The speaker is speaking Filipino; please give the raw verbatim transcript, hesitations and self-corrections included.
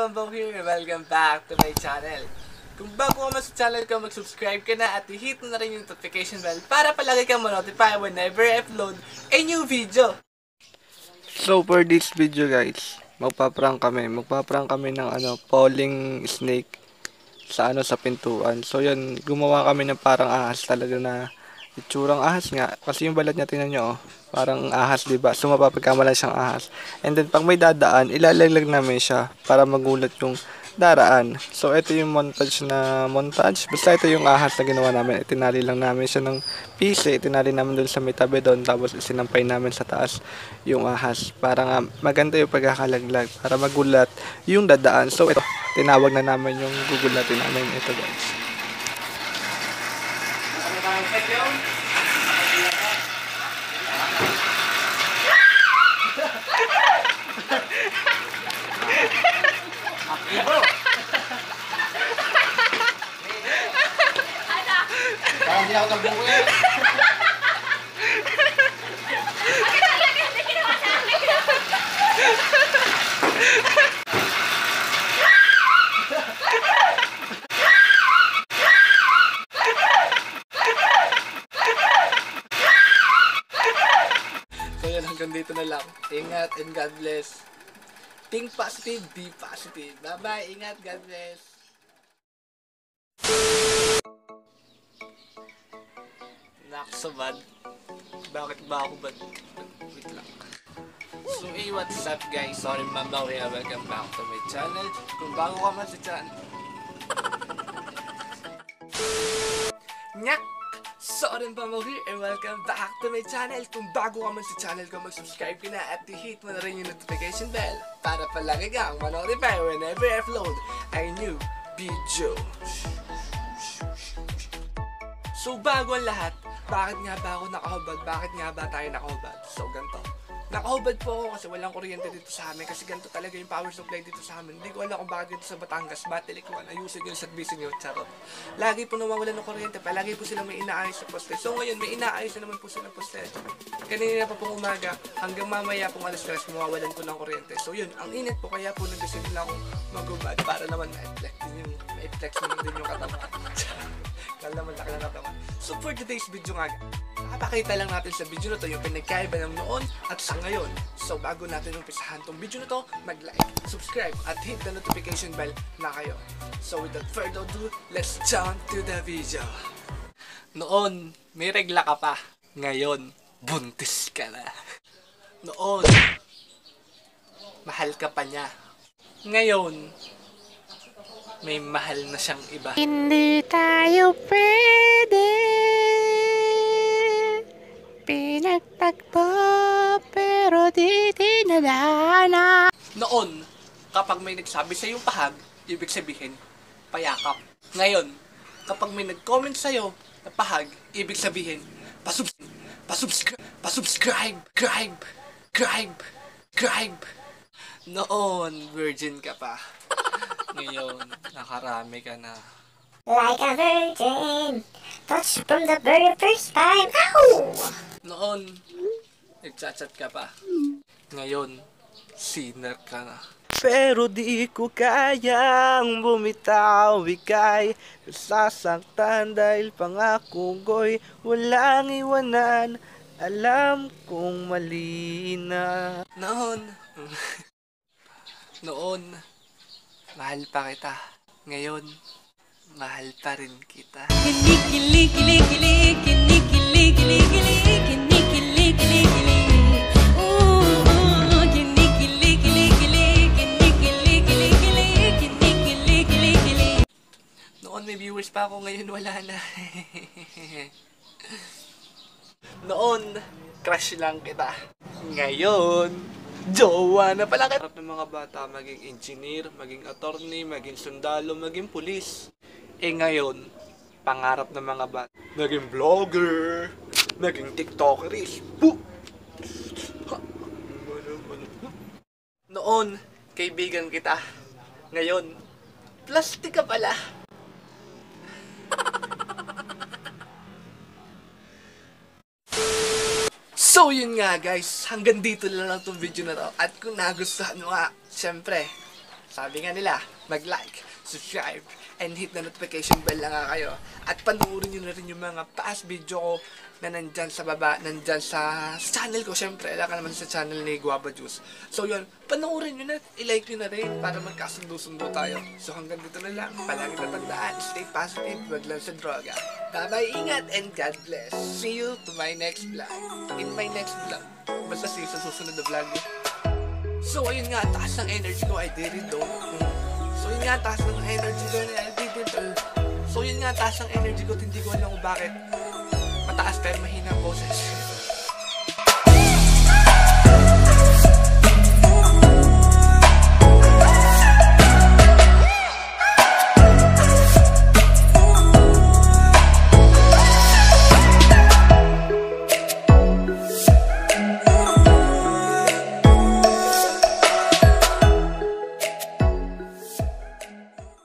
Mambo here, welcome back to my channel. Kung bago ka man sa channel ko, mag-subscribe ka na at i-hit mo na rin yung notification bell para palagi kang ma-notify whenever I upload a new video. So for this video guys, magpa-prank kami. Magpa-prank kami ng ano, falling snake sa ano sa pintuan. So yun, gumawa kami ng parang ahas talaga na itsurang ahas nga. Kasi yung balat niya, tingnan nyo, oh, parang ahas, diba? So mapapagkamalan siyang ahas. And then pag may dadaan, ilalaglag namin siya para magulat yung daraan. So ito yung montage na montage. Basta ito yung ahas na ginawa namin. Itinali lang namin siya ng pisi. Itinali namin doon sa may tabi doon. Tapos sinampay namin sa taas yung ahas. Para nga maganda yung pagkakalaglag. Para magulat yung dadaan. So ito, tinawag na namin yung gugulatin namin. Ito guys. Parang hindi ako nabuo eh. So yun, hanggang dito na lang. Ingat and God bless. Think positive, be positive. Bye bye, ingat, God bless. Nakso bad. Bakit ba ako bad? Wait lang. So hey, what's up guys? Sorry Mambo here. Welcome back to my channel. Kung bago ka man sa channel. Nyak! Sorry Mambo here and welcome back to my channel. Kung bago ka man sa channel ko, mag-subscribe ka na at i-hit mo na rin yung notification bell para palagi kang ma-notify whenever I upload a new video. So bago ang lahat, bakit nga ba ako nakahubad? Bakit nga ba tayo nakahubad? So ganito. Nakahubad po ako kasi walang kuryente dito sa amin. Kasi ganito talaga yung power supply dito sa amin. Hindi ko alam kung bakit dito sa Batangas. Battery ko, ayusin yung service nyo. Charot. Lagi po nawawalan ng kuryente. Palagi po silang may inaayos sa poste. So ngayon, may inaayos na naman po silang poste. Kanina pa pong umaga, hanggang mamaya pong alas tres, mawawalan po ng kuryente. So yun, ang init po. Kaya po nag-decide lang akong mag-ubad para naman ma-flex din yung, ma-flex din yung katawan. Kala naman laki ng katawan. So for today's video nga, nakapakita lang natin sa video na to yung pinagkaiba ng noon at sa ngayon. So bago natin umpisahan tong video na to, mag-like, subscribe, at hit the notification bell na kayo. So without further ado, let's jump to the video. Noon, may regla ka pa. Ngayon, buntis ka na. Noon, mahal ka pa niya. Ngayon, may mahal na siyang iba. Hindi tayo pwede pinagtagpo pero di tinadhana. Noon, kapag may nagsabi sa iyong pahag, ibig sabihin, payakap. Ngayon, kapag may nag-comment sa iyo na pahag, ibig sabihin, pasubs pasubscribe, pasubscribe, gribe, gribe, gribe. Noon, virgin ka pa. Ngayon, nakarami ka na. Like a virgin, touched from the very first time. Ow! Noon, nagchat-chat ka pa. Ngayon, sinner ka na. Pero di ko kayang bumitaw, ika'y sasaktan dahil pangako ko'y walang iwanan. Alam kong mali na. Noon, noon, mahal pa kita. Ngayon, mahal pa rin kita. Kinikilig-kilig-kilig, kinikilig-kilig-kilig, kinikilig-kilig-kilig. Ooh, kinikilig-kilig-kilig, kinikilig-kilig-kilig, kinikilig-kilig-kilig. Noon may viewers pa ako, ngayon wala na. Noon, crush lang kita. Ngayon, jowa na pala kita. Harap ng mga bata maging engineer, maging attorney, maging sundalo, maging pulis. Eh ngayon, pangarap ng mga bata, naging vlogger, naging tiktokeris. Noon, kaibigan kita. Ngayon, plastic ka pala. So yun nga guys, hanggang dito na lang itong video na to. At kung nagustuhan nyo nga, syempre, Sabi nga nila, mag-like, subscribe, and hit the notification bell lang nga kayo. At panoorin nyo na rin yung mga past video ko na nandyan sa baba, nandyan sa, sa channel ko. Siyempre, alam ka naman sa channel ni Guava Juice. So yun, panoorin nyo na, i-like nyo na rin para magkasundo-sundo tayo. So hanggang dito na lang, palagi na tandaan, stay positive, wag lang sa droga. Bye-bye, ingat, and God bless. See you to my next vlog. In my next vlog. Basta see you sa susunod na vlog. So ayun nga, taas ng energy ko, I did it though. So yun nga, taas ng energy ko, I did it though. So yun nga, taas ng energy ko, hindi ko alam kung bakit mataas pero mahina